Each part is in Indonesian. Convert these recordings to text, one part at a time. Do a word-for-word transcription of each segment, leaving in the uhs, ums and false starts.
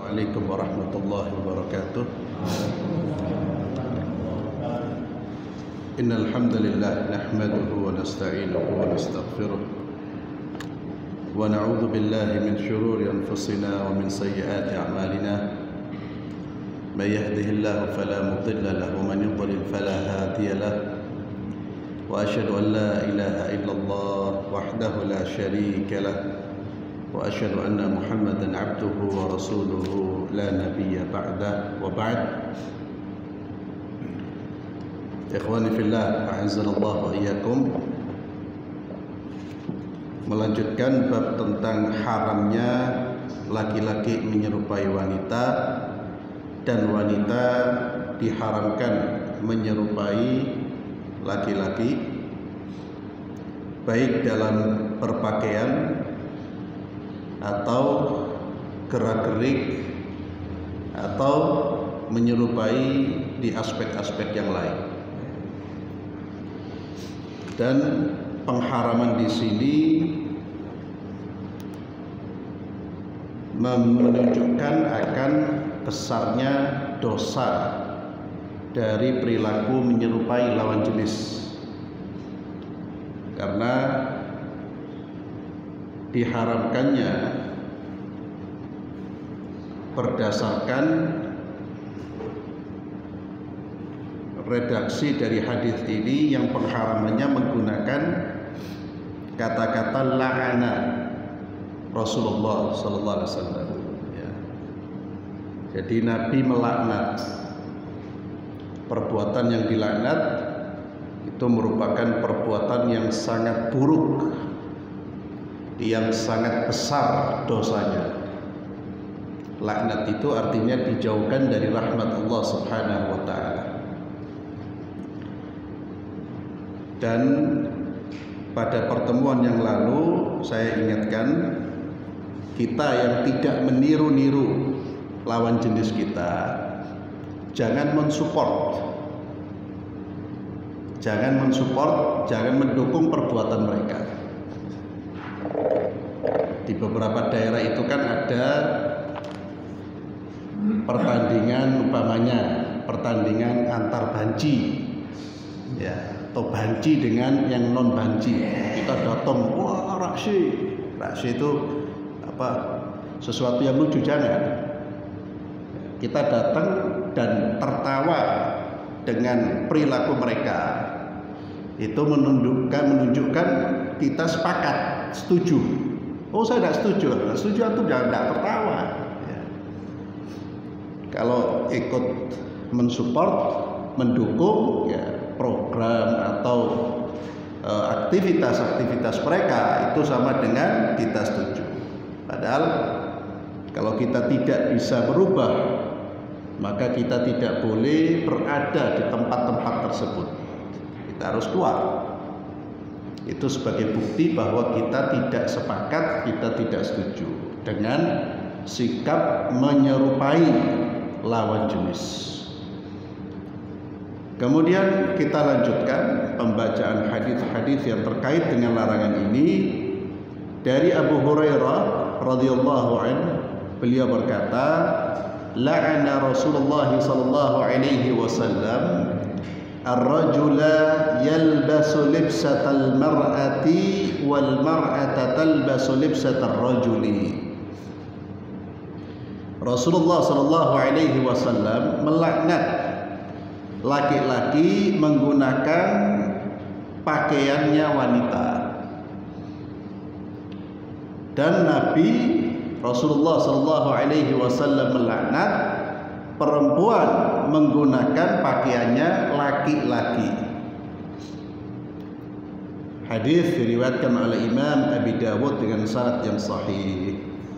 Assalamualaikum warahmatullahi wabarakatuh. Innal hamdalillah nahmaduhu wa nasta'inuhu wa nastaghfiruh wa na'udzu billahi min shururi anfusina wa min sayyiati a'malina. May yahdihillahu fala mudilla lahu wa man yudlil fala hadiya lahu. Wa asyhadu an la ilaha illallah wahdahu la syarika lahu wa asyhadu anna Muhammadan abduhu wa rasuluhu la nabiyya ba'dah wa ba'd. Ikhwani fillah, a'azzanallahu wa iyyakum. Melanjutkan bab tentang haramnya laki-laki menyerupai wanita dan wanita diharamkan menyerupai laki-laki baik dalam berpakaian atau gerak-gerik atau menyerupai di aspek-aspek yang lain. Dan pengharaman di sini menunjukkan akan besarnya dosa dari perilaku menyerupai lawan jenis, karena diharamkannya berdasarkan redaksi dari hadis ini yang pengharamannya menggunakan kata-kata la'ana Rasulullah sallallahu alaihi wasallam. Ya. Jadi Nabi melaknat. Perbuatan yang dilaknat itu merupakan perbuatan yang sangat buruk, yang sangat besar dosanya. Laknat itu artinya dijauhkan dari rahmat Allah Subhanahu wa taala. Dan pada pertemuan yang lalu saya ingatkan, kita yang tidak meniru-niru lawan jenis kita, jangan mensupport, jangan mensupport, jangan mendukung perbuatan mereka. Di beberapa daerah itu kan ada pertandingan, umpamanya pertandingan antar banci, ya, atau banci dengan yang non banci. Kita datang, wah raksi, raksi itu apa? Sesuatu yang lucu, jangan. Kita datang dan tertawa dengan perilaku mereka. Itu menunjukkan menunjukkan kita sepakat, setuju. Oh, saya tidak setuju. Setuju itu jangan tidak tertawa. Ya. Kalau ikut mensupport, mendukung ya program atau uh, aktivitas-aktivitas mereka, itu sama dengan kita setuju. Padahal kalau kita tidak bisa berubah, maka kita tidak boleh berada di tempat-tempat tersebut. Kita harus keluar. Itu sebagai bukti bahwa kita tidak sepakat, kita tidak setuju dengan sikap menyerupai lawan jenis. Kemudian kita lanjutkan pembacaan hadis-hadis yang terkait dengan larangan ini. Dari Abu Hurairah radhiyallahu anhu, beliau berkata, la'ana Rasulullah sallallahu alaihi wasallam ar-rajula yalbasu libsatal mar'ati wal mar'ata talbasu libsatal rajuli. Rasulullah sallallahu alaihi wasallam melaknat laki-laki menggunakan pakaiannya wanita. Dan Nabi Rasulullah sallallahu alaihi wasallam melaknat perempuan menggunakan pakaiannya laki-laki. Hadis diriwayatkan oleh Imam Abi Dawud dengan sanad yang sahih.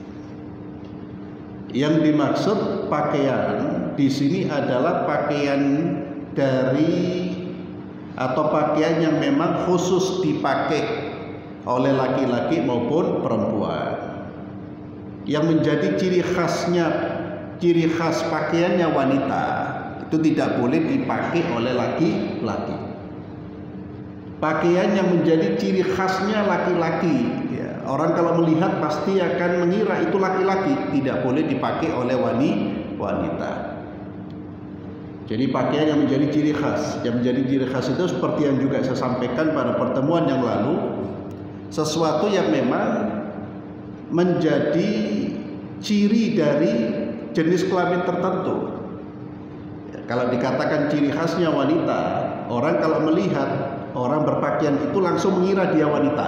Yang dimaksud pakaian di sini adalah pakaian dari atau pakaian yang memang khusus dipakai oleh laki-laki maupun perempuan, yang menjadi ciri khasnya, ciri khas pakaiannya wanita itu tidak boleh dipakai oleh laki-laki. Pakaian yang menjadi ciri khasnya laki-laki, ya, Orang kalau melihat pasti akan mengira itu laki-laki, tidak boleh dipakai oleh wanita. Jadi pakaian yang menjadi ciri khas, yang menjadi ciri khas itu seperti yang juga saya sampaikan pada pertemuan yang lalu, sesuatu yang memang menjadi ciri dari jenis kelamin tertentu. Ya, kalau dikatakan ciri khasnya wanita, orang kalau melihat orang berpakaian itu langsung mengira dia wanita.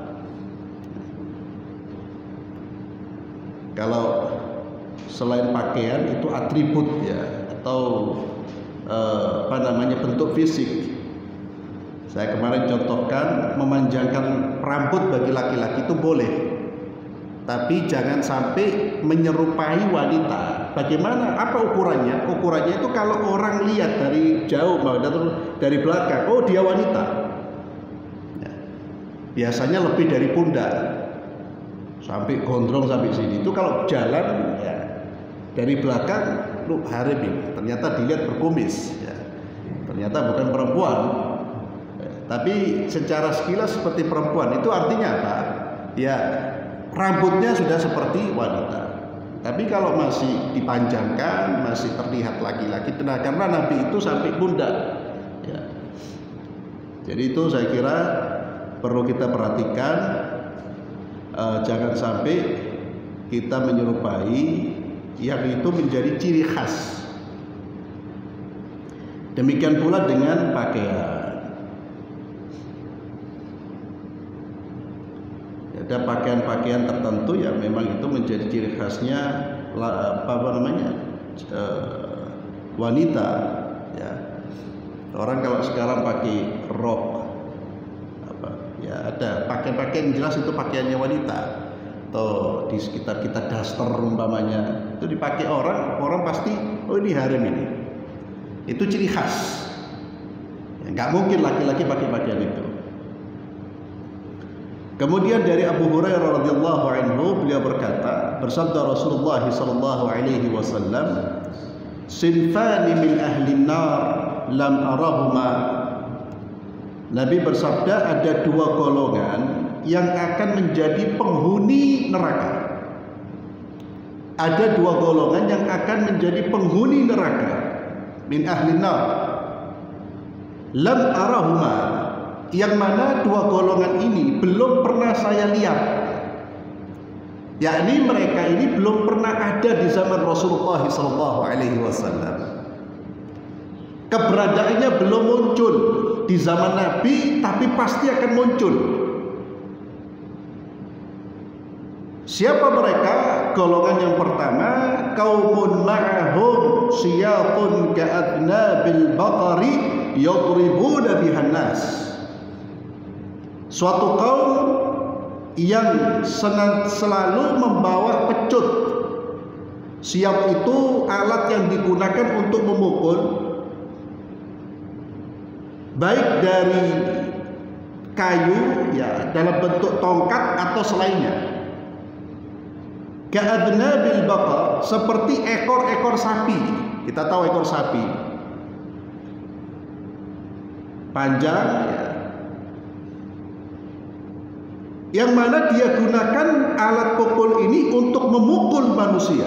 Kalau selain pakaian itu atribut ya, atau eh, apa namanya bentuk fisik. Saya kemarin contohkan memanjangkan rambut bagi laki-laki itu boleh, tapi jangan sampai menyerupai wanita. Bagaimana? Apa ukurannya? Ukurannya itu kalau orang lihat dari jauh, dari belakang, oh dia wanita. Ya. Biasanya lebih dari pundak, sampai gondrong sampai sini. Itu kalau jalan ya, dari belakang, lu harem ini. Ternyata dilihat berkumis. Ya. Ternyata bukan perempuan. Ya. Tapi secara sekilas seperti perempuan. Itu artinya apa? Ya, rambutnya sudah seperti wanita. Tapi kalau masih dipanjangkan, masih terlihat laki-laki, nah, karena Nabi itu sampai pundak. Ya. Jadi itu saya kira perlu kita perhatikan, uh, jangan sampai kita menyerupai yang itu menjadi ciri khas. Demikian pula dengan pakaian. Ada pakaian-pakaian tertentu yang memang itu menjadi ciri khasnya apa namanya e, wanita ya. Orang kalau sekarang pakai rok apa ya, ada pakaian-pakaian jelas itu pakaiannya wanita, atau di sekitar kita daster umpamanya itu dipakai orang, orang pasti oh ini harem ini. Itu ciri khas ya, nggak mungkin laki-laki pakai pakaian itu. Kemudian dari Abu Hurairah radhiyallahu anhu, beliau berkata, bersabda Rasulullah sallallahu alaihi wasallam, "Sinfani min ahli nar lam arahuma." Nabi bersabda, ada dua golongan yang akan menjadi penghuni neraka. Ada dua golongan yang akan menjadi penghuni neraka. Min ahli nar lam arahuma, yang mana dua golongan ini belum pernah saya lihat, yakni mereka ini belum pernah ada di zaman Rasulullah shallallahu alaihi wasallam. Keberadaannya belum muncul di zaman Nabi, tapi pasti akan muncul. Siapa mereka? Golongan yang pertama, qaumun ma'ahum siyatun ka'adnabil baqari yadribuna bihan nas. Suatu kaum yang selalu membawa pecut. Siyat itu alat yang digunakan untuk memukul, baik dari kayu ya dalam bentuk tongkat atau selainnya. Ka'adnabil baqar, seperti ekor-ekor sapi. Kita tahu ekor sapi panjang ya, yang mana dia gunakan alat pukul ini untuk memukul manusia.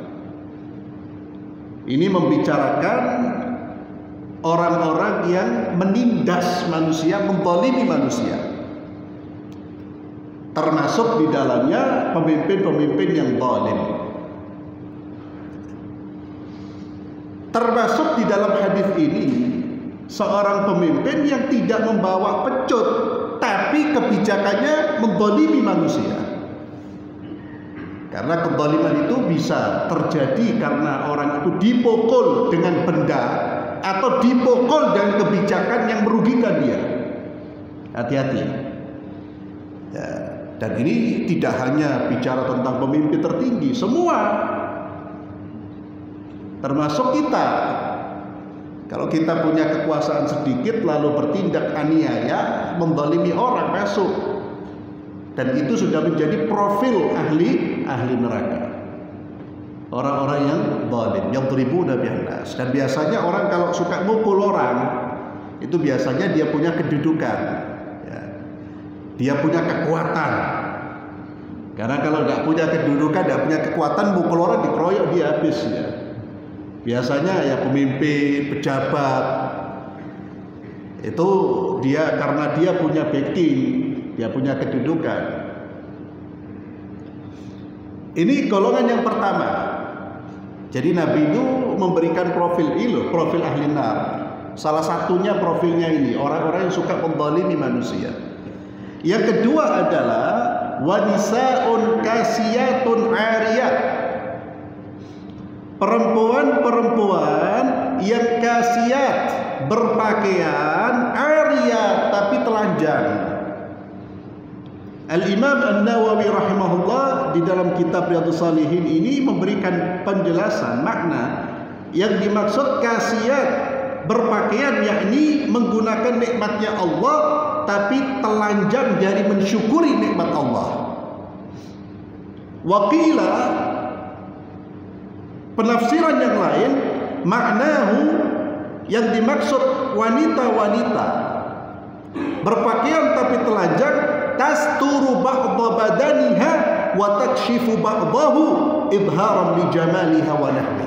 Ini membicarakan orang-orang yang menindas manusia, menzalimi manusia, termasuk di dalamnya pemimpin-pemimpin yang zalim. Termasuk di dalam hadis ini seorang pemimpin yang tidak membawa pecut, tapi kebijakannya menzalimi manusia. Karena kezaliman itu bisa terjadi karena orang itu dipukul dengan benda atau dipukul dengan kebijakan yang merugikan dia. Hati-hati ya. Dan ini tidak hanya bicara tentang pemimpin tertinggi, semua, termasuk kita. Kalau kita punya kekuasaan sedikit lalu bertindak aniaya, menzalimi orang, masuk. Dan itu sudah menjadi profil ahli ahli neraka. Orang-orang yang zalim, yang yadribuna bihan nas. Dan biasanya orang kalau suka mukul orang, itu biasanya dia punya kedudukan, ya. Dia punya kekuatan, Karena kalau nggak punya kedudukan, nggak punya kekuatan, mukul orang dikeroyok dia habis ya. Biasanya ya pemimpin, pejabat itu dia karena dia punya backing, dia punya kedudukan. Ini golongan yang pertama. Jadi Nabi itu memberikan profil ini, profil ahli nar. Salah satunya profilnya ini, orang-orang yang suka menzalimi manusia. Yang kedua adalah wanisaun kasiyatun ariyat. Perempuan-perempuan yang kasiyat, berpakaian ariyat tapi telanjang. Al-Imam An-Nawawi rahimahullah di dalam kitab Riyadhus Shalihin ini memberikan penjelasan makna yang dimaksud kasiyat, berpakaian yakni menggunakan nikmatnya Allah tapi telanjang dari mensyukuri nikmat Allah. Waqila, penafsiran yang lain, maknahu yang dimaksud wanita-wanita berpakaian tapi telanjang, tasturu ba'dha badaniha wa takshifu ba'dahu idharan li jamaliha wa nahwi.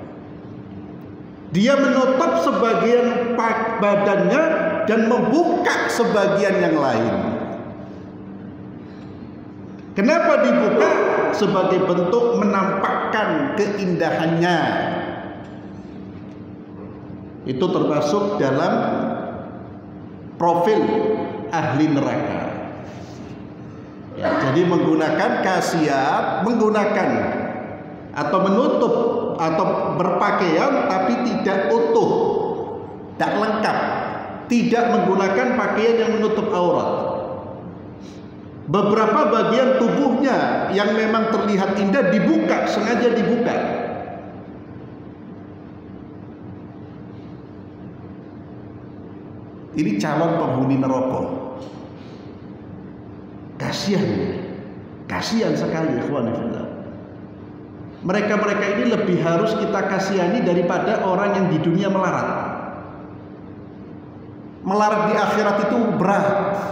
Dia menutup sebagian badannya dan membuka sebagian yang lain. Kenapa dibuka? Sebagai bentuk menampakkan keindahannya. Itu termasuk dalam profil ahli neraka. Ya, jadi menggunakan kasiyat, menggunakan atau menutup atau berpakaian tapi tidak utuh, tidak lengkap, tidak menggunakan pakaian yang menutup aurat. Beberapa bagian tubuhnya yang memang terlihat indah dibuka, sengaja dibuka. Ini calon penghuni neraka. Kasihan, kasihan sekali ikhwan fillah. Mereka-mereka ini lebih harus kita kasihani daripada orang yang di dunia melarat. Melarat di akhirat itu berat.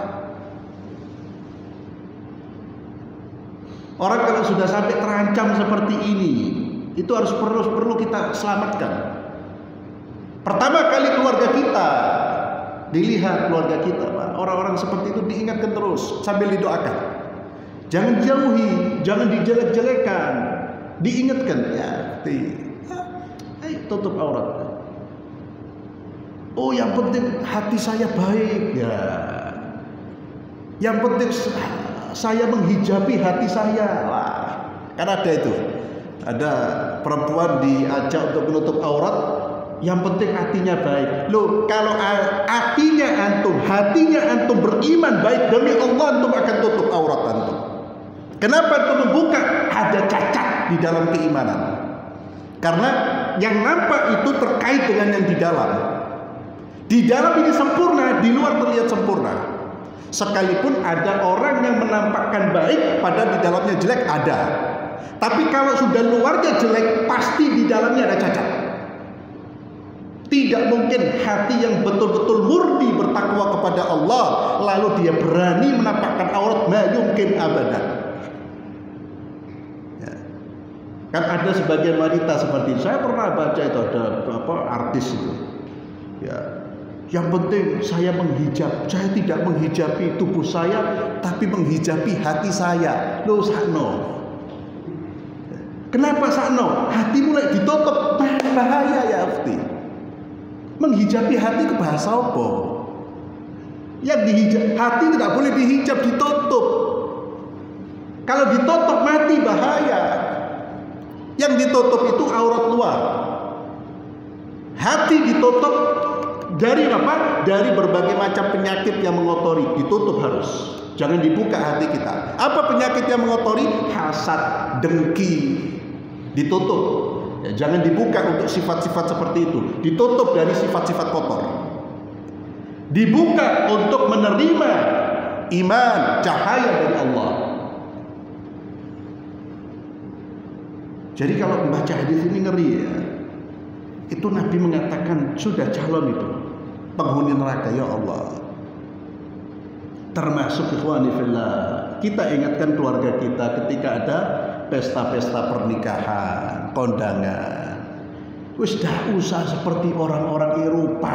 Orang kalau sudah sampai terancam seperti ini, itu harus perlu perlu kita selamatkan. Pertama kali keluarga kita dilihat, keluarga kita, Pak. Orang-orang seperti itu diingatkan terus sambil didoakan. Jangan dijauhi, jangan dijelek-jelekan, diingatkan ya. Ayo tutup aurat. Oh, yang penting hati saya baik ya. Yang penting saya menghijabi hati saya. Wah, kan ada itu. Ada perempuan diajak untuk menutup aurat, yang penting hatinya baik. Loh, kalau hatinya antum, hatinya antum beriman baik, demi Allah antum akan tutup aurat antum. Kenapa antum membuka? Ada cacat di dalam keimanan. Karena yang nampak itu terkait dengan yang di dalam. Di dalam ini sempurna, di luar terlihat sempurna. Sekalipun ada orang yang menampakkan baik, padahal di dalamnya jelek, ada. Tapi kalau sudah luarnya jelek, pasti di dalamnya ada cacat. Tidak mungkin hati yang betul-betul murni bertakwa kepada Allah, lalu dia berani menampakkan aurat, ma yumkin abadan. Ya. Kan ada sebagian wanita seperti itu. Saya pernah baca itu, ada apa artis itu. Ya. Yang penting saya menghijab, saya tidak menghijabi tubuh saya, tapi menghijabi hati saya. Loh, sakno. Kenapa sakno? Hati mulai ditutup, bahaya ya Afti. Menghijabi hati ke bahasa apa? Yang dihijab, hati tidak boleh dihijab, ditutup. Kalau ditutup mati, bahaya. Yang ditutup itu aurat luar. Hati ditutup dari apa? Dari berbagai macam penyakit yang mengotori, ditutup harus. Jangan dibuka hati kita. Apa penyakit yang mengotori? Hasad, dengki, ditutup. Ya, jangan dibuka untuk sifat-sifat seperti itu. Ditutup dari sifat-sifat kotor. Dibuka untuk menerima iman, cahaya dari Allah. Jadi kalau membaca hadis ini ngeri ya. Itu Nabi mengatakan sudah calon itu penghuni neraka, ya Allah. Termasuk ikhwani fillah, kita ingatkan keluarga kita ketika ada pesta-pesta pernikahan, kondangan. Wis dah usah seperti orang-orang Eropa.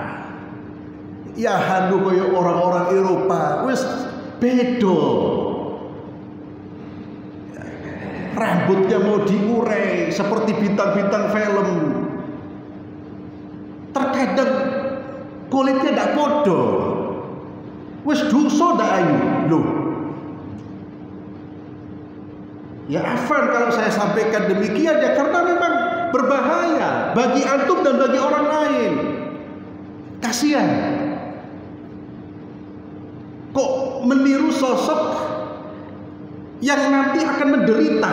Ya hanu kaya orang-orang Eropa, wis bedo. Rambutnya mau diurai seperti bintang-bintang film. Terkadang kulitnya ndak podo. Wis dosa ndak ayu lho. Ya afan kalau saya sampaikan demikian ya, karena memang berbahaya bagi antum dan bagi orang lain. Kasihan. Kok meniru sosok yang nanti akan menderita.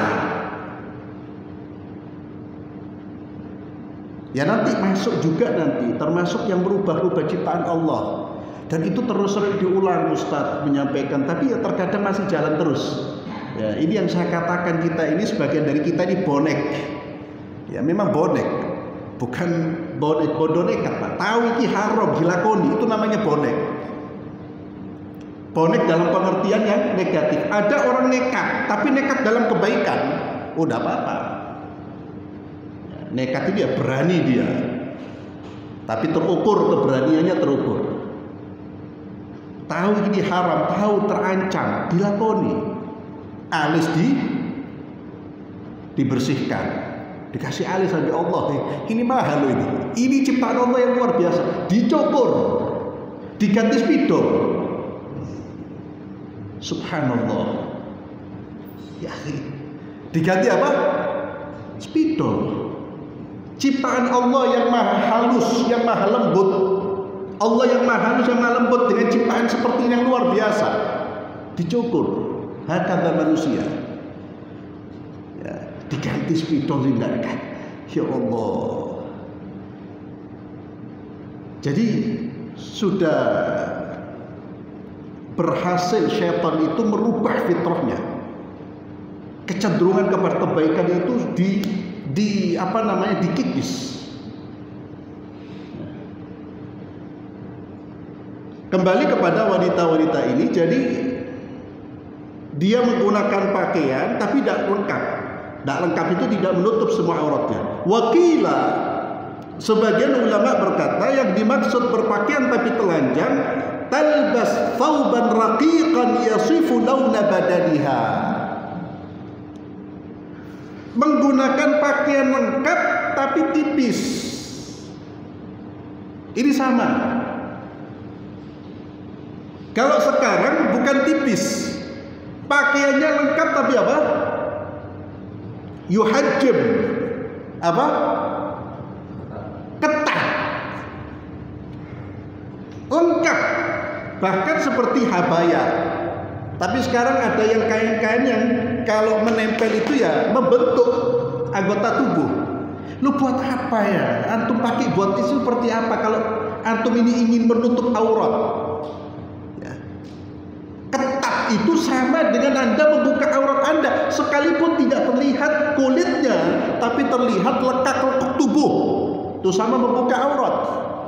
Ya nanti masuk juga nanti termasuk yang berubah-ubah ciptaan Allah. Dan itu terus sering diulang Ustadz menyampaikan, tapi ya terkadang masih jalan terus. Ya, ini yang saya katakan, kita ini sebagian dari kita ini bonek. Ya memang bonek, bukan bonek bodoh nekat Pak. Tahu iki haram dilakoni, itu namanya bonek. Bonek dalam pengertian yang negatif. Ada orang nekat, tapi nekat dalam kebaikan, udah apa-apa. Ya, nekat itu ya berani dia, tapi terukur, keberaniannya terukur. Tahu ini haram, tahu terancam, dilakoni. Alis di dibersihkan, dikasih alis sampai Allah. Ini mahal loh ini. Ini ciptaan Allah yang luar biasa. Dicukur, diganti spidol. Subhanallah. Ya, diganti apa? Spidol. Ciptaan Allah yang maha halus, yang maha lembut. Allah yang maha halus, yang maha lembut dengan ciptaan seperti yang luar biasa. Dicukur. Hakata manusia. Ya, diganti spidol tindakan. Ya Allah. Jadi sudah berhasil syaitan itu merubah fitrahnya. Kecenderungan kepada kebaikan itu di di apa namanya dikikis. Kembali kepada wanita-wanita ini, jadi dia menggunakan pakaian tapi tidak lengkap. Tidak lengkap itu tidak menutup semua auratnya. Wakila, sebagian ulama berkata yang dimaksud berpakaian tapi telanjang, talbas thawban raqiqan yasifu launa badaniha. Menggunakan pakaian lengkap tapi tipis. Ini sama. Kalau sekarang bukan tipis, pakaiannya lengkap tapi apa? Yuhajjim. Apa? Ketat. Lengkap. Bahkan seperti habaya. Tapi sekarang ada yang kain-kain yang kalau menempel itu ya membentuk anggota tubuh. Lu buat apa ya? Antum pakai buat itu seperti apa kalau antum ini ingin menutup aurat? Itu sama dengan Anda membuka aurat Anda, sekalipun tidak terlihat kulitnya, tapi terlihat lekak-lekuk tubuh. Itu sama membuka aurat.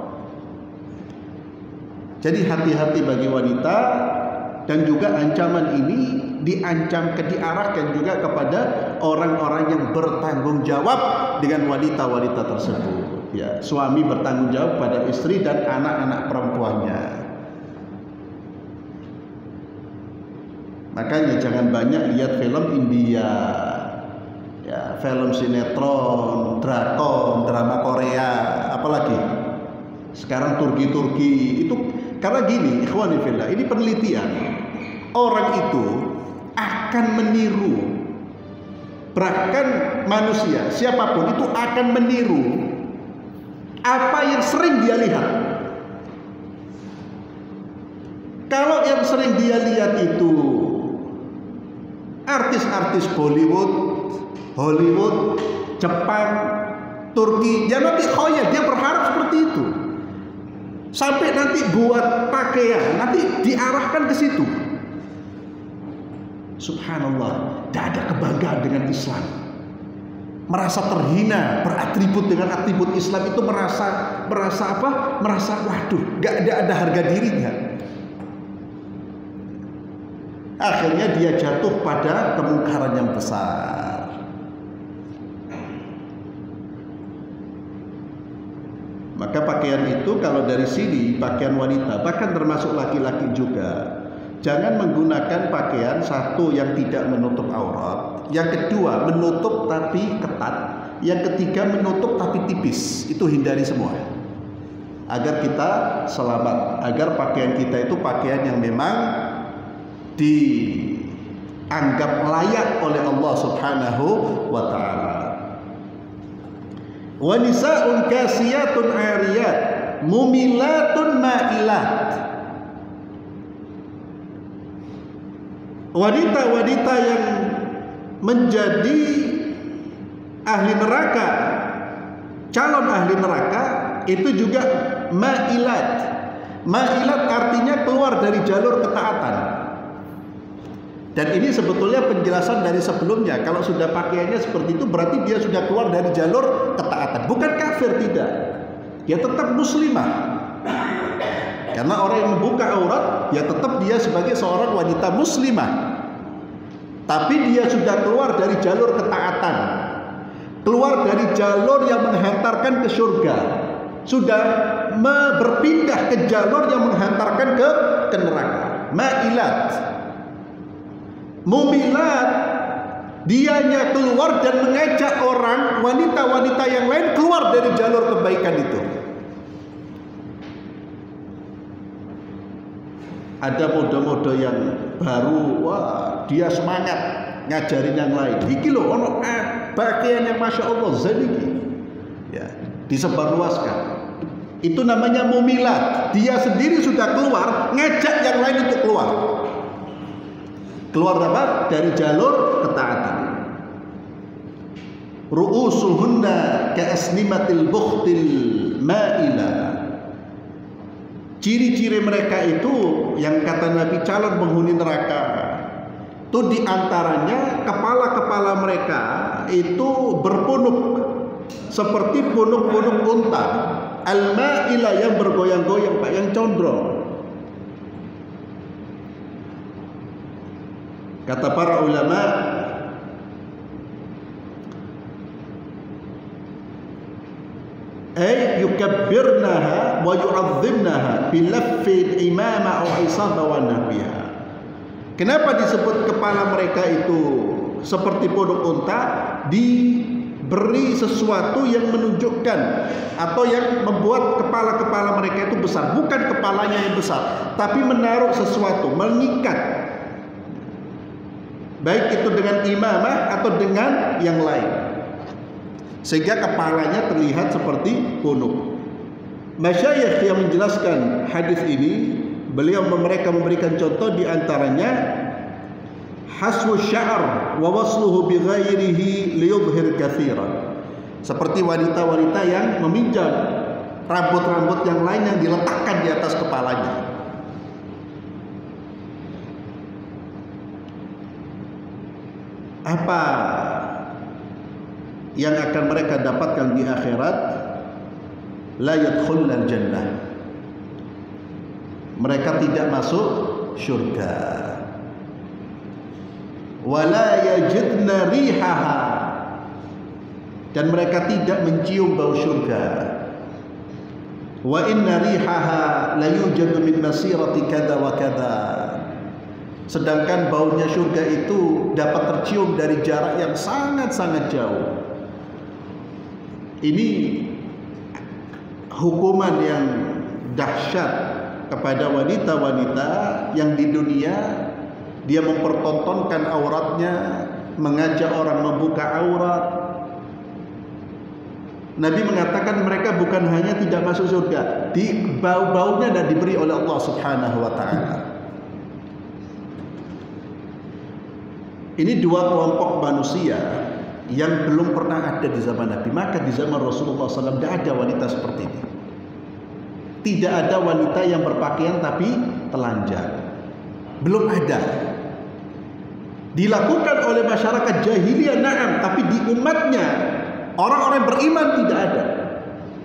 Jadi hati-hati bagi wanita, dan juga ancaman ini diancam ke diarahkan juga kepada orang-orang yang bertanggung jawab dengan wanita-wanita tersebut. Ya, suami bertanggung jawab pada istri dan anak-anak perempuannya. Makanya jangan banyak lihat film India, ya, film sinetron, drakon, drama Korea, apalagi sekarang Turki-Turki itu. Karena gini, ikhwani fillah, ini penelitian. Orang itu akan meniru, bahkan manusia siapapun itu akan meniru apa yang sering dia lihat. Kalau yang sering dia lihat itu artis-artis Bollywood, Hollywood, Jepang, Turki, ya nanti khoyal, dia berharap seperti itu. Sampai nanti buat pakaian, nanti diarahkan ke situ. Subhanallah, tidak ada kebanggaan dengan Islam. Merasa terhina, beratribut dengan atribut Islam itu merasa merasa apa? Merasa waduh, gak ada ada harga dirinya. akhirnya dia jatuh pada kemungkaran yang besar. Maka pakaian itu kalau dari sini pakaian wanita, bahkan termasuk laki-laki juga, jangan menggunakan pakaian satu yang tidak menutup aurat, yang kedua menutup tapi ketat, yang ketiga menutup tapi tipis. Itu hindari semua agar kita selamat, agar pakaian kita itu pakaian yang memang dianggap layak oleh Allah Subhanahu wa ta'ala. Wa nisaa'un kasiyatun 'ariyat mumilatun ma'ilat. Wanita-wanita yang menjadi ahli neraka, calon ahli neraka, itu juga ma'ilat. Ma'ilat artinya keluar dari jalur ketaatan. Dan ini sebetulnya penjelasan dari sebelumnya. Kalau sudah pakaiannya seperti itu, berarti dia sudah keluar dari jalur ketaatan. Bukan kafir, tidak. Dia tetap muslimah. Karena orang yang membuka aurat, ya tetap dia sebagai seorang wanita muslimah. Tapi dia sudah keluar dari jalur ketaatan, keluar dari jalur yang menghantarkan ke surga, sudah berpindah ke jalur yang menghantarkan ke, ke neraka. Ma'ilat. Mumilat, dianya keluar dan mengajak orang, wanita-wanita yang lain keluar dari jalur kebaikan itu. Ada mode-mode yang baru, wah dia semangat ngajarin yang lain. Iki loh, ono pakaian yang masya Allah zaliki, ya disebarluaskan. Itu namanya mumilat. Dia sendiri sudah keluar, ngajak yang lain untuk keluar. Keluar apa? Dari jalur ketaatan. Ru'usuhunna ka'asnimatil bukhtil ma'ila. Ciri-ciri mereka itu yang kata Nabi calon penghuni neraka, itu diantaranya kepala-kepala mereka itu berpunuk seperti punuk-punuk unta. Al-ma'ila yang bergoyang-goyang, Pak, yang condrong. Kata para ulama, ay yukabbirnaha wa yu'azzimnaha bilaffil imama aw isaba wa nahwiha. Kenapa disebut kepala mereka itu seperti punuk unta? Diberi sesuatu yang menunjukkan atau yang membuat kepala-kepala mereka itu besar. Bukan kepalanya yang besar, tapi menaruh sesuatu, mengikat, baik itu dengan imamah atau dengan yang lain, sehingga kepalanya terlihat seperti punuk. Masyayikh yang menjelaskan hadis ini, beliau mereka memberikan contoh diantaranya haswu sya'r wa wasluhu bi ghairihi liyudhhir katsiran. Seperti wanita-wanita yang meminjam rambut-rambut yang lain yang diletakkan di atas kepalanya. Apa yang akan mereka dapatkan di akhirat? La yadkhulul jannah. Mereka tidak masuk surga. Wala yajidna rihaha. Dan mereka tidak mencium bau surga. Wa inna rihaha la yujadu min masirati kada wa kada. Sedangkan baunya surga itu dapat tercium dari jarak yang sangat-sangat jauh. Ini hukuman yang dahsyat kepada wanita-wanita yang di dunia dia mempertontonkan auratnya, mengajak orang membuka aurat. Nabi mengatakan mereka bukan hanya tidak masuk surga, di bau-baunya dan diberi oleh Allah Subhanahu wa ta'ala. Ini dua kelompok manusia yang belum pernah ada di zaman Nabi. Maka di zaman Rasulullah shallallahu alaihi wasallam tidak ada wanita seperti ini. Tidak ada wanita yang berpakaian tapi telanjang. Belum ada. Dilakukan oleh masyarakat jahiliyah, na'am, tapi di umatnya orang-orang beriman tidak ada.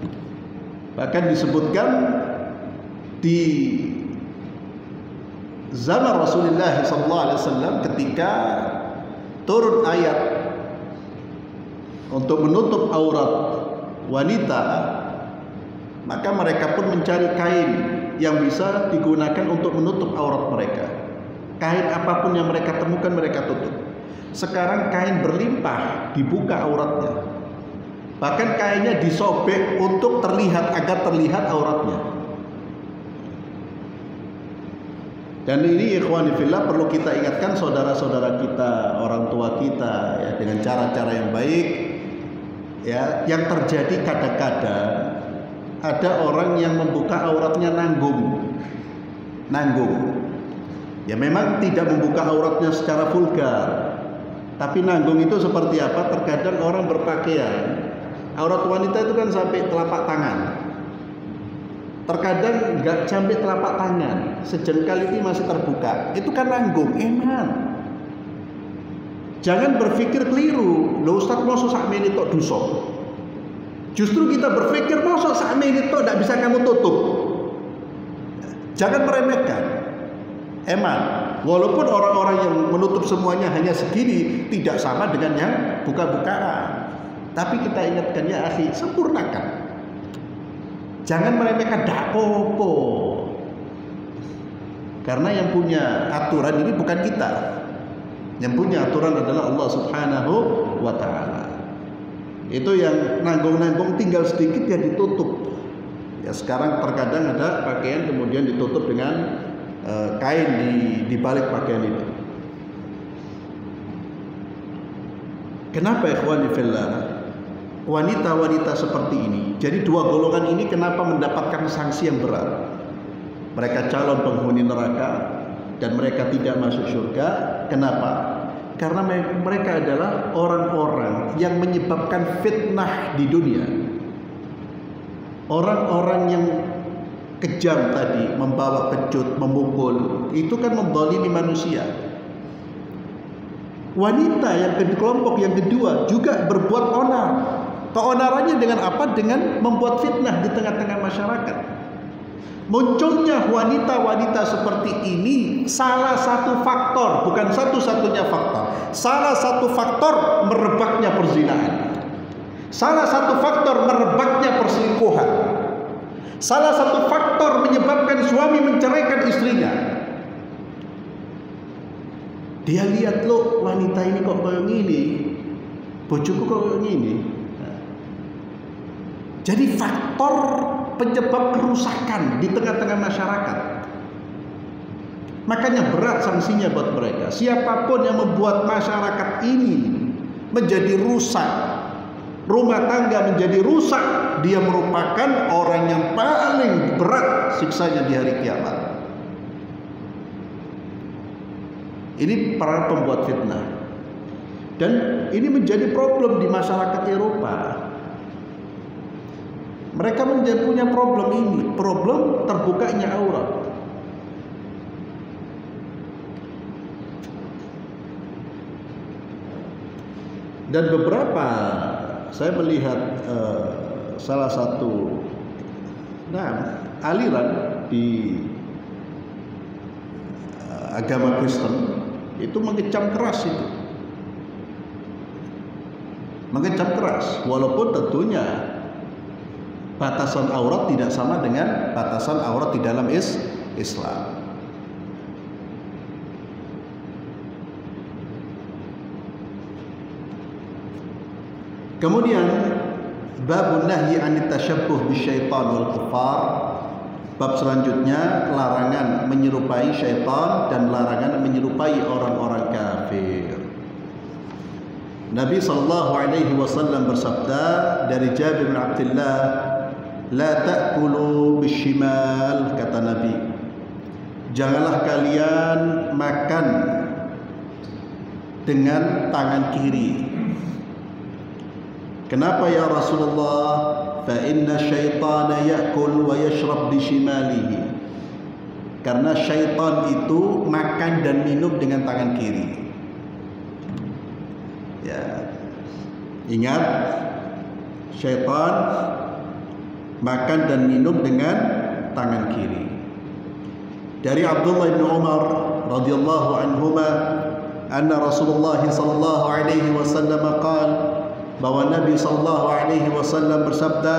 Bahkan disebutkan di zaman Rasulullah sallallahu alaihi wasallam ketika turun ayat untuk menutup aurat wanita, maka mereka pun mencari kain yang bisa digunakan untuk menutup aurat mereka. Kain apapun yang mereka temukan mereka tutup. Sekarang kain berlimpah, dibuka auratnya. Bahkan kainnya disobek untuk terlihat, agar terlihat auratnya. Dan ini ikhwani fillah perlu kita ingatkan saudara-saudara kita, orang tua kita ya, dengan cara-cara yang baik ya. Yang terjadi kadang-kadang ada orang yang membuka auratnya nanggung. Nanggung. Ya memang tidak membuka auratnya secara vulgar. Tapi nanggung itu seperti apa? Terkadang orang berpakaian, aurat wanita itu kan sampai telapak tangan. Terkadang nggak sampai telapak tangan, sejengkal ini masih terbuka. Itu kan nanggung, eman. Jangan berpikir keliru. Loh Ustaz, mosok sakmene tok dosa. Justru kita berpikir mosok sakmene tok ndak bisa kamu tutup. Jangan meremehkan. Eman. Walaupun orang-orang yang menutup semuanya hanya segini tidak sama dengan yang buka-bukaan. Tapi kita ingatkan ya akhi, sempurnakan. Jangan meremehkan, dak apa-apa. Karena yang punya aturan ini bukan kita. Yang punya aturan adalah Allah Subhanahu wa taala. Itu yang nanggung-nanggung tinggal sedikit ya ditutup. Ya sekarang terkadang ada pakaian kemudian ditutup dengan uh, kain di di balik pakaian itu. Kenapa ikhwani fillah? Wanita-wanita seperti ini, jadi dua golongan ini kenapa mendapatkan sanksi yang berat? Mereka calon penghuni neraka dan mereka tidak masuk surga. Kenapa? Karena mereka adalah orang-orang yang menyebabkan fitnah di dunia. Orang-orang yang kejam tadi, membawa pecut, memukul, itu kan menzalimi manusia. Wanita yang kedua, kelompok yang kedua juga berbuat onar. Keonarannya dengan apa? Dengan membuat fitnah di tengah-tengah masyarakat. Munculnya wanita-wanita seperti ini salah satu faktor, bukan satu-satunya faktor. Salah satu faktor merebaknya perzinahan. Salah satu faktor merebaknya perselingkuhan. Salah satu faktor menyebabkan suami menceraikan istrinya. Dia lihat loh, wanita ini kok kayak gini, bojoku kok kayak gini. Jadi faktor penyebab kerusakan di tengah-tengah masyarakat. Makanya berat sanksinya buat mereka. Siapapun yang membuat masyarakat ini menjadi rusak, rumah tangga menjadi rusak, dia merupakan orang yang paling berat siksanya di hari kiamat. Ini para pembuat fitnah. Dan ini menjadi problem di masyarakat Eropa. Mereka menjadi punya problem ini, problem terbukanya aurat. Dan beberapa saya melihat uh, salah satu nah, aliran di uh, agama Kristen itu mengecam keras itu. Mengecam keras, walaupun tentunya batasan aurat tidak sama dengan batasan aurat di dalam is Islam. Kemudian bab nahyi an tasyabbuh bisyaitan wal kufar. Bab selanjutnya larangan menyerupai syaitan dan larangan menyerupai orang-orang kafir. Nabi sallallahu alaihi wasallam bersabda dari Jabir bin Abdullah, la ta'kulu bishimal, kata Nabi, janganlah kalian makan dengan tangan kiri. Kenapa ya Rasulullah? Fa inna syaitana ya'kul wa yashrab bishimalihi. Karena syaitan itu makan dan minum dengan tangan kiri. Ya. Ingat, syaitan makan dan minum dengan tangan kiri. dari Abdullah bin Umar radhiyallahu anhuma anna Rasulullah sallallahu alaihi wasallam qaal, bahwa Nabi sallallahu alaihi wasallam bersabda,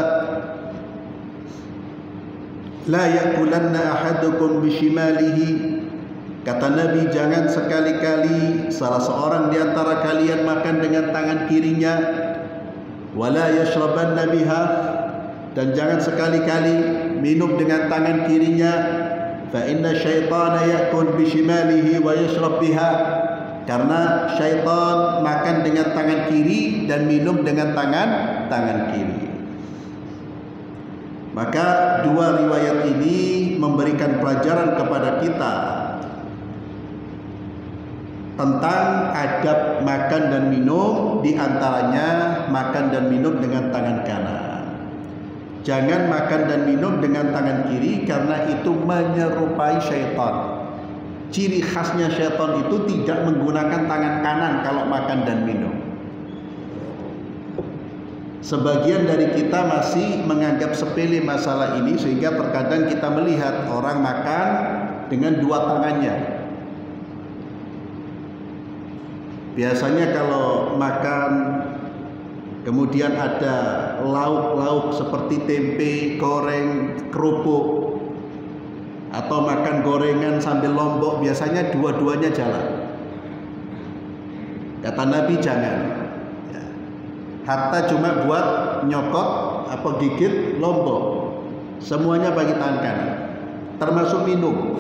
la yakulanna ahadukum bishimalihi, kata Nabi, jangan sekali-kali salah seorang di antara kalian makan dengan tangan kirinya, wala yashrabanna biha, dan jangan sekali-kali minum dengan tangan kirinya, fa inna syaitana yakul bishimalihi wa yashrab biha, karena syaitan makan dengan tangan kiri dan minum dengan tangan tangan kiri. Maka dua riwayat ini memberikan pelajaran kepada kita tentang adab makan dan minum, di antaranya makan dan minum dengan tangan kanan. Jangan makan dan minum dengan tangan kiri karena itu menyerupai syaitan. Ciri khasnya syaitan itu tidak menggunakan tangan kanan kalau makan dan minum. Sebagian dari kita masih menganggap sepele masalah ini, sehingga terkadang kita melihat orang makan dengan dua tangannya. Biasanya kalau makan kemudian ada lauk-lauk seperti tempe, goreng, kerupuk, atau makan gorengan sambil lombok, biasanya dua-duanya jalan. Kata Nabi jangan. Hatta cuma buat nyokot apa gigit lombok, semuanya bagi tangan kanan, termasuk minum.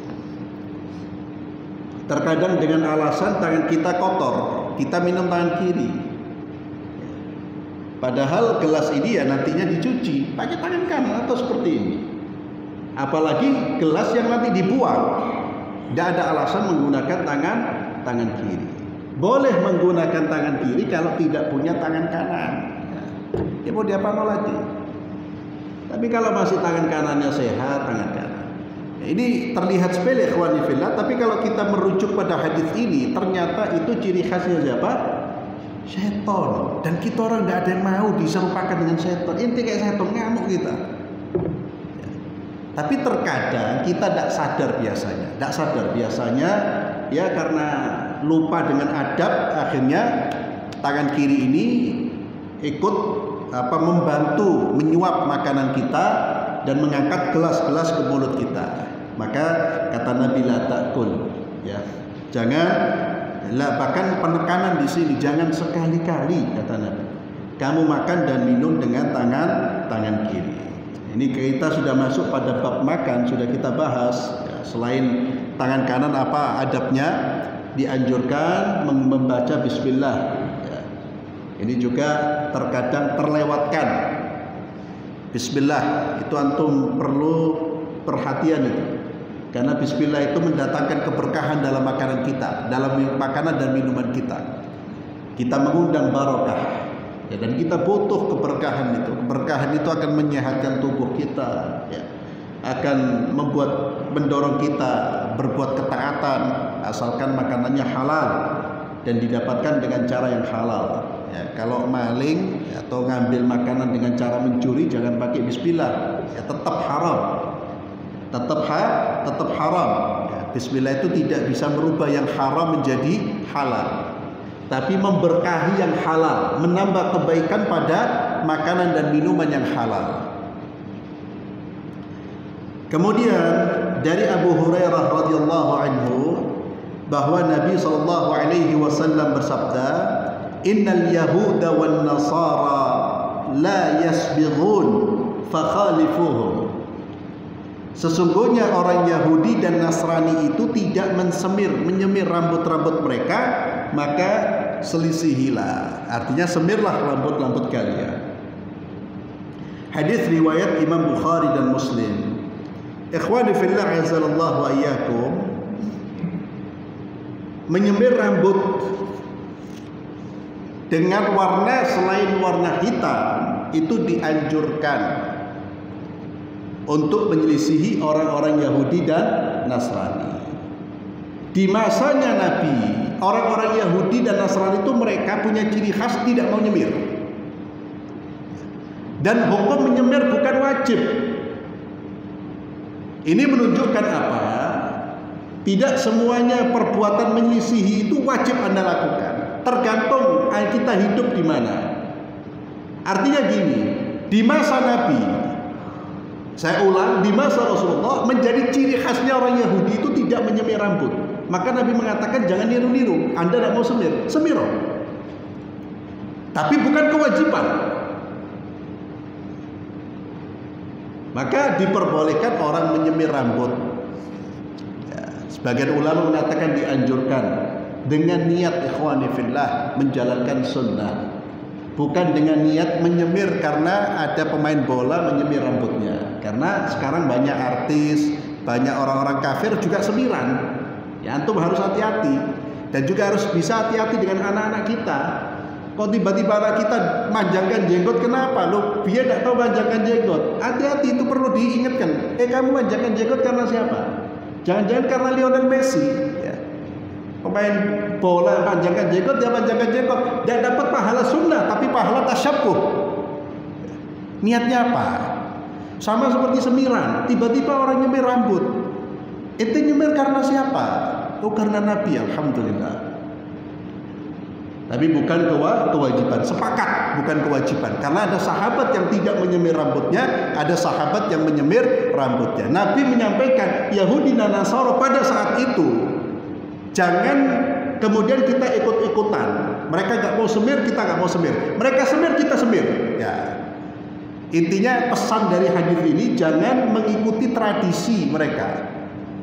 Terkadang dengan alasan tangan kita kotor, kita minum tangan kiri. Padahal gelas ini ya nantinya dicuci pakai tangan kanan atau seperti ini. Apalagi gelas yang nanti dibuang, tidak ada alasan menggunakan tangan tangan kiri. Boleh menggunakan tangan kiri kalau tidak punya tangan kanan. Ya mau diapakan lagi? Tapi kalau masih tangan kanannya sehat, tangan kanan. Ya, ini terlihat sepele, ikhwani fillah, tapi kalau kita merujuk pada hadis ini, ternyata itu ciri khasnya siapa? Setan. Dan kita orang tidak ada yang mau diserupakan dengan setan. Inti kayak setan, ngamuk kita. Ya. Tapi terkadang kita tidak sadar biasanya, tidak sadar biasanya ya karena lupa dengan adab, akhirnya tangan kiri ini ikut apa membantu menyuap makanan kita dan mengangkat gelas-gelas ke mulut kita. Maka kata Nabi la ta'kul, ya. Jangan, lah bahkan penekanan di sini, jangan sekali-kali kata Nabi kamu makan dan minum dengan tangan tangan kiri. Ini kita sudah masuk pada bab makan, sudah kita bahas ya, selain tangan kanan apa adabnya, dianjurkan membaca bismillah ya. Ini juga terkadang terlewatkan bismillah, itu antum perlu perhatian itu, karena bismillah itu mendatangkan keberkahan dalam makanan kita, dalam makanan dan minuman kita. Kita mengundang barokah ya, dan kita butuh keberkahan itu. Keberkahan itu akan menyehatkan tubuh kita ya, akan membuat mendorong kita berbuat ketaatan asalkan makanannya halal dan didapatkan dengan cara yang halal ya. Kalau maling ya, atau ngambil makanan dengan cara mencuri, jangan pakai bismillah ya, tetap haram, tetap ha, tetap haram ya. Bismillah itu tidak bisa merubah yang haram menjadi halal, tapi memberkahi yang halal, menambah kebaikan pada makanan dan minuman yang halal. Kemudian dari Abu Hurairah radhiyallahu anhu bahwa Nabi sallallahu alaihi wasallam bersabda, "Innal yahuda wan nasara la yasbighun fakhalifuhum." Sesungguhnya orang Yahudi dan Nasrani itu tidak mensemir, menyemir rambut-rambut mereka, maka selisihilah. Artinya semirlah rambut-rambut kalian. Hadis riwayat Imam Bukhari dan Muslim. Ikhwani fillah azzalallahu wa iyyakum, menyemir rambut dengan warna selain warna hitam itu dianjurkan untuk menyelisihi orang-orang Yahudi dan Nasrani. Di masanya Nabi, orang-orang Yahudi dan Nasrani itu mereka punya ciri khas tidak mau nyemir. Dan hukum menyemir bukan wajib. Ini menunjukkan apa? Tidak semuanya perbuatan menyisihi itu wajib Anda lakukan. Tergantung kita hidup di mana. Artinya gini, di masa Nabi, saya ulang, di masa Rasulullah menjadi ciri khasnya orang Yahudi itu tidak menyemir rambut. Maka Nabi mengatakan jangan niru-niru. Anda tidak mau semir, semir. Tapi bukan kewajiban. Maka diperbolehkan orang menyemir rambut. Ya, sebagian ulama mengatakan dianjurkan dengan niat ikhwani fillah menjalankan sunnah, bukan dengan niat menyemir karena ada pemain bola menyemir rambutnya. Karena sekarang banyak artis, banyak orang-orang kafir juga semiran. Ya, antum harus hati-hati dan juga harus bisa hati-hati dengan anak-anak kita. Kok tiba-tiba anak kita manjangkan jenggot, kenapa? Loh, biar tidak tahu manjangkan jenggot. Hati-hati, itu perlu diingatkan. Eh, kamu manjangkan jenggot karena siapa? Jangan-jangan karena Lionel Messi, ya. Pemain bola panjangkan jenggot, dia panjangkan jenggot, dia dapat pahala sunnah tapi pahala tasyabbuh. Niatnya apa? Sama seperti semiran, tiba-tiba orang nyemir rambut. Itu nyemir karena siapa? Oh, karena Nabi, alhamdulillah. Tapi bukan kewajiban, sepakat bukan kewajiban. Karena ada sahabat yang tidak menyemir rambutnya, ada sahabat yang menyemir rambutnya. Nabi menyampaikan Yahudi dan Nasara pada saat itu, jangan kemudian kita ikut-ikutan. Mereka nggak mau semir, kita nggak mau semir. Mereka semir, kita semir. Ya. Intinya pesan dari hadis ini, jangan mengikuti tradisi mereka.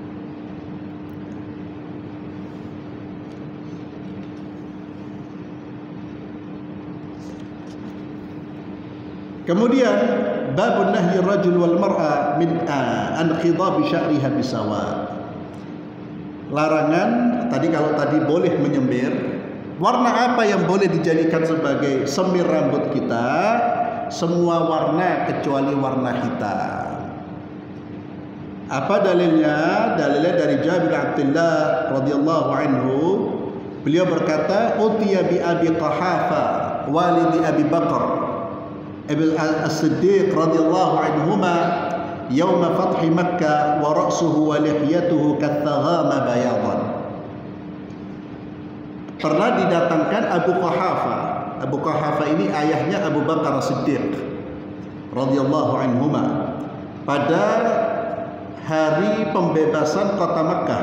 Kemudian babun nahyi rajul wal mar'a min an khidab sya'riha bisawad. Larangan tadi, kalau tadi boleh menyemir, warna apa yang boleh dijadikan sebagai semir rambut kita? Semua warna kecuali warna hitam. Apa dalilnya? Dalilnya dari Jabir bin Abdullah radhiyallahu anhu. Beliau berkata, "Utiya bi Abi Qahafa walidi Abi Bakar Ibn As-Siddiq radhiyallahu anhuma yawma fathi Makkah wa ra'suhu wa lihyatuhu kathagama bayadan." Pernah didatangkan Abu Qahafa. Abu Qahafa ini ayahnya Abu Bakar As-Siddiq radhiyallahu anhuma pada hari pembebasan kota Makkah.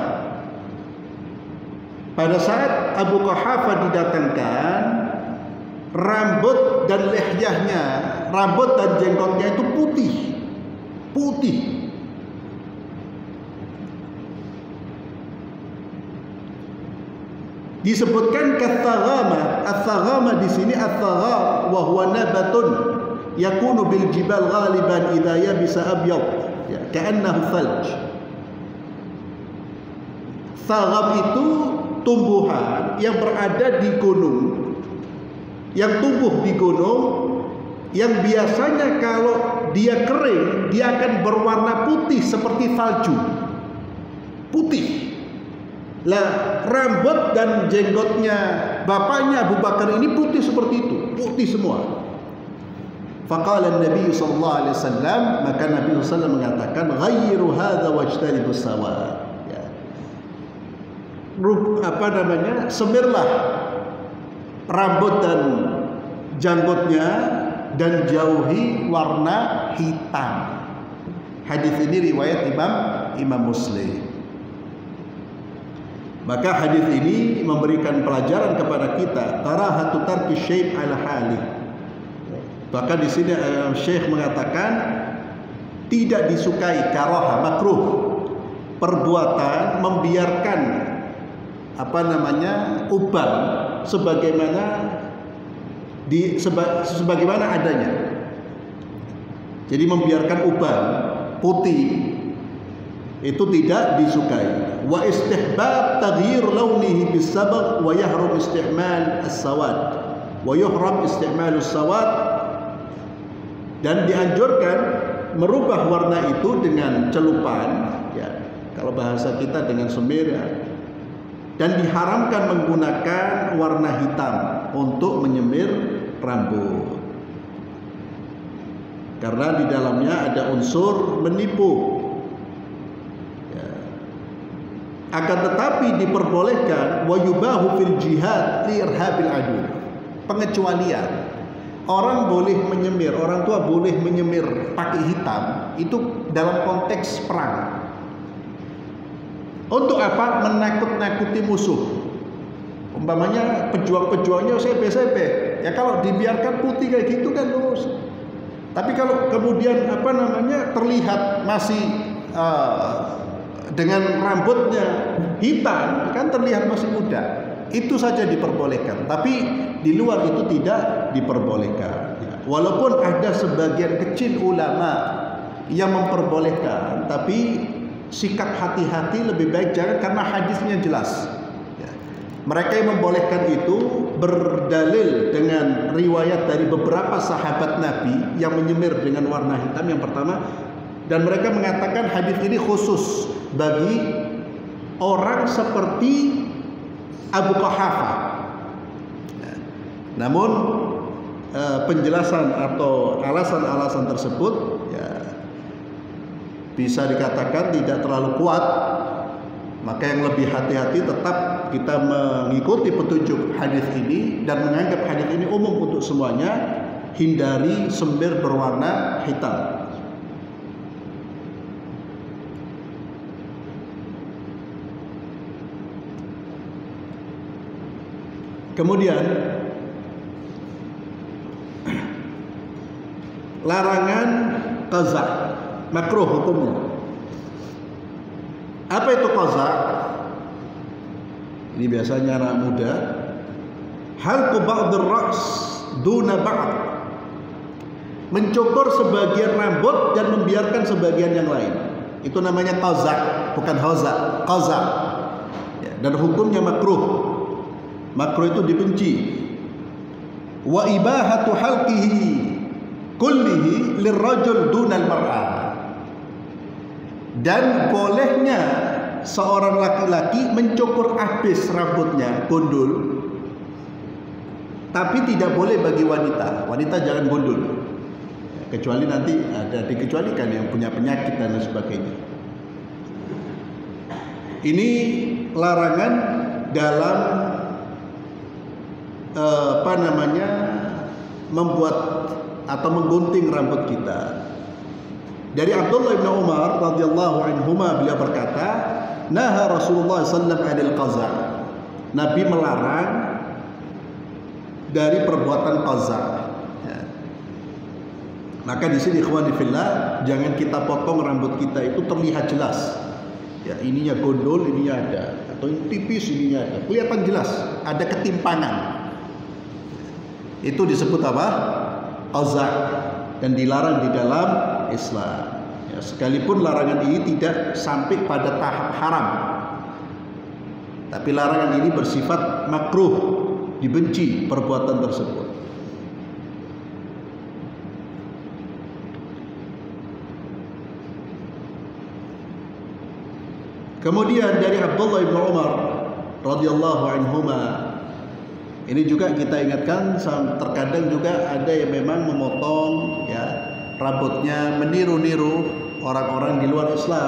Pada saat Abu Qahafa didatangkan, rambut dan lihyahnya, rambut dan jenggotnya itu putih, putih. Disebutkan kathagama. Athagama di sini athagha wa huwa nabatun yakunu bil jibal ghaliban idza yabisa abyad, ya, ka'annahu thalj. Thagam itu tumbuhan yang berada di gunung, yang tumbuh di gunung, yang biasanya kalau dia kering dia akan berwarna putih seperti salju, putih. Lah, rambut dan jenggotnya bapaknya Abu Bakar ini putih seperti itu, putih semua. Faqala Nabi sallallahu alaihi wasallam, maka Nabi sallallahu alaihi wasallam mengatakan, "Ghayyiru hadza wajtanibus sawad." Ya. Apa namanya? Semirlah rambut dan janggutnya dan jauhi warna hitam. Hadis ini riwayat Imam Imam Muslim. Maka hadis ini memberikan pelajaran kepada kita karahatu tarki syai' ala hali. Bahkan di sini uh, Syekh mengatakan tidak disukai, karaha, makruh, perbuatan membiarkan apa namanya uban sebagaimana di seba, sebagaimana adanya. Jadi membiarkan uban putih itu tidak disukai. Wa istihbab taghyir launihi bisabagh wa yahrum isti'mal as-sawad wa yuhram isti'mal as-sawad, dan dianjurkan merubah warna itu dengan celupan, ya, kalau bahasa kita dengan semir, ya, dan diharamkan menggunakan warna hitam untuk menyemir rambut karena di dalamnya ada unsur menipu. Akan tetapi diperbolehkan wa yubahu fil jihad li irhabil adu. Pengecualian. Orang boleh menyemir, orang tua boleh menyemir pakai hitam itu dalam konteks perang. Untuk apa? Menakut-nakuti musuh. Umpamanya pejuang-pejuangnya sebe-sebe. Ya kalau dibiarkan putih kayak gitu kan lurus. Tapi kalau kemudian apa namanya terlihat masih uh, dengan rambutnya hitam, kan terlihat masih muda. Itu saja diperbolehkan, tapi di luar itu tidak diperbolehkan. Walaupun ada sebagian kecil ulama yang memperbolehkan, tapi sikap hati-hati lebih baik jangan, karena hadisnya jelas. Mereka yang membolehkan itu berdalil dengan riwayat dari beberapa sahabat Nabi yang menyemir dengan warna hitam yang pertama, dan mereka mengatakan hadis ini khusus bagi orang seperti Abu Quhafah. Namun eh, penjelasan atau alasan-alasan tersebut ya, bisa dikatakan tidak terlalu kuat. Maka yang lebih hati-hati tetap kita mengikuti petunjuk hadis ini dan menganggap hadis ini umum untuk semuanya. Hindari sembir berwarna hitam. Kemudian larangan qaza, makruh hukumnya. Apa itu qaza? Ini biasanya anak muda. Halqu ba'dhur ra's duna ba'd. Mencukur sebagian rambut dan membiarkan sebagian yang lain. Itu namanya qaza, bukan haza, qaza. Ya, dan hukumnya makruh. Makruh itu dibenci. Wa ibahatu halqihi kullihi lirrajul dunal mar'ah. Dan bolehnya seorang laki-laki mencukur habis rambutnya, gundul, tapi tidak boleh bagi wanita. Wanita jangan gundul, kecuali nanti ada dikecualikan yang punya penyakit dan lain sebagainya. Ini larangan dalam eh, apa namanya membuat atau menggunting rambut kita. Dari Abdullah bin Umar radhiyallahu anhuma, beliau berkata, naha Rasulullah sallallahu alaihi wasallam 'anil qaza. Nabi melarang dari perbuatan qaza. Ya. Maka di sini ikhwani fillah, jangan kita potong rambut kita itu terlihat jelas. Ya, ininya gondol, ininya ada, atau ini tipis, ininya ada. Kelihatan jelas, ada ketimpangan. Itu disebut apa? Qaza, dan dilarang di dalam Islam. Ya, sekalipun larangan ini tidak sampai pada tahap haram, tapi larangan ini bersifat makruh, dibenci perbuatan tersebut. Kemudian dari Abdullah bin Umar radhiyallahu anhuma, ini juga kita ingatkan, terkadang juga ada yang memang memotong ya rambutnya meniru-niru orang-orang di luar Islam.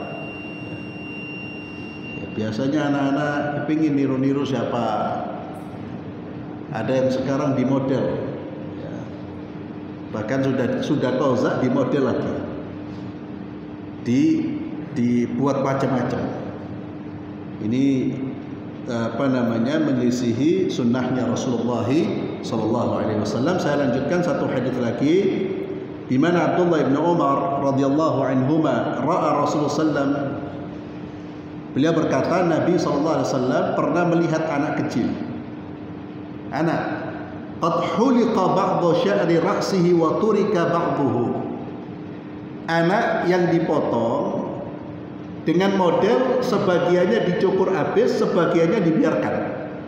Ya, biasanya anak-anak ingin niru-niru siapa. Ada yang sekarang di model, ya. Bahkan sudah sudah qaza di model lagi, di dibuat macam-macam. Ini apa namanya menyelisihi sunnahnya Rasulullah Sallallahu Alaihi Wasallam. Saya lanjutkan satu hadis lagi, di mana Abdullah bin Umar radhiyallahu anhuma ra'a Rasulullah sallam, beliau berkata Nabi sallallahu alaihi wasallam pernah melihat anak kecil, anak qad huliqa ba'dhu sya'ri ra'sihi wa turika ba'dhuhu, anak yang dipotong dengan model sebagiannya dicukur habis, sebagiannya dibiarkan.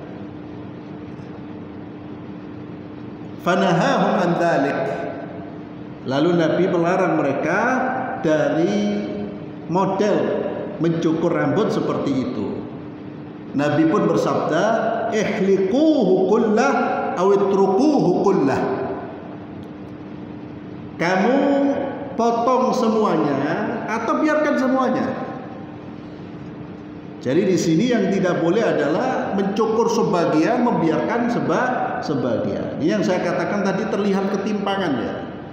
Fanahahum an dzalik, lalu Nabi melarang mereka dari model mencukur rambut seperti itu. Nabi pun bersabda, ihliquhu kullah aw itrukuhu kullah. Kamu potong semuanya atau biarkan semuanya. Jadi di sini yang tidak boleh adalah mencukur sebagian, membiarkan seba sebagian. Ini yang saya katakan tadi terlihat ketimpangan ya.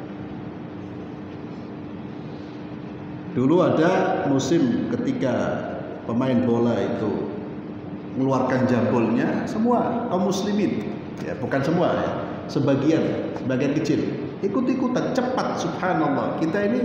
Dulu ada musim ketika pemain bola itu mengeluarkan jambulnya, semua kaum muslimin, ya bukan semua ya, sebagian, sebagian kecil ikut-ikutan cepat, subhanallah. Kita ini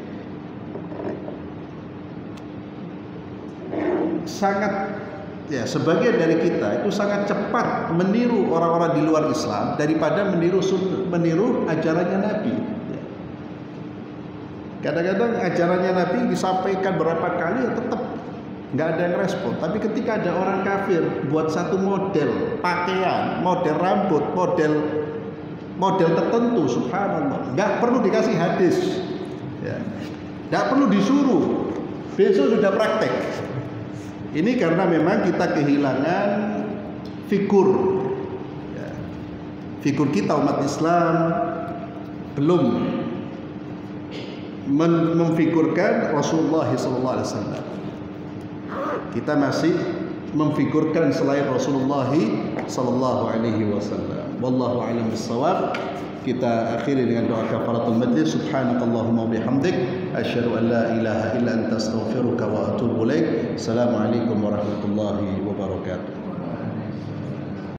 sangat, ya sebagian dari kita itu sangat cepat meniru orang-orang di luar Islam daripada meniru meniru ajarannya Nabi. Kadang-kadang ajarannya Nabi disampaikan berapa kali ya tetap nggak ada yang respon. Tapi ketika ada orang kafir buat satu model pakaian, model rambut, model model tertentu, subhanallah, nggak perlu dikasih hadis, ya. Nggak perlu disuruh, besok sudah praktek. Ini karena memang kita kehilangan figur, ya. Figur kita umat Islam belum memfigurkan Rasulullah shallallahu alaihi wasallam. Kita masih memfigurkan selain Rasulullah sallallahu alaihi wasallam. Wallahu a'lam bissawab. Kita akhiri dengan doa kafaratul majlis. Subhanakallahumma bihamdik asyhadu an la ilaha illa anta astaghfiruka wa atubu ilaik. Assalamualaikum warahmatullahi wabarakatuh.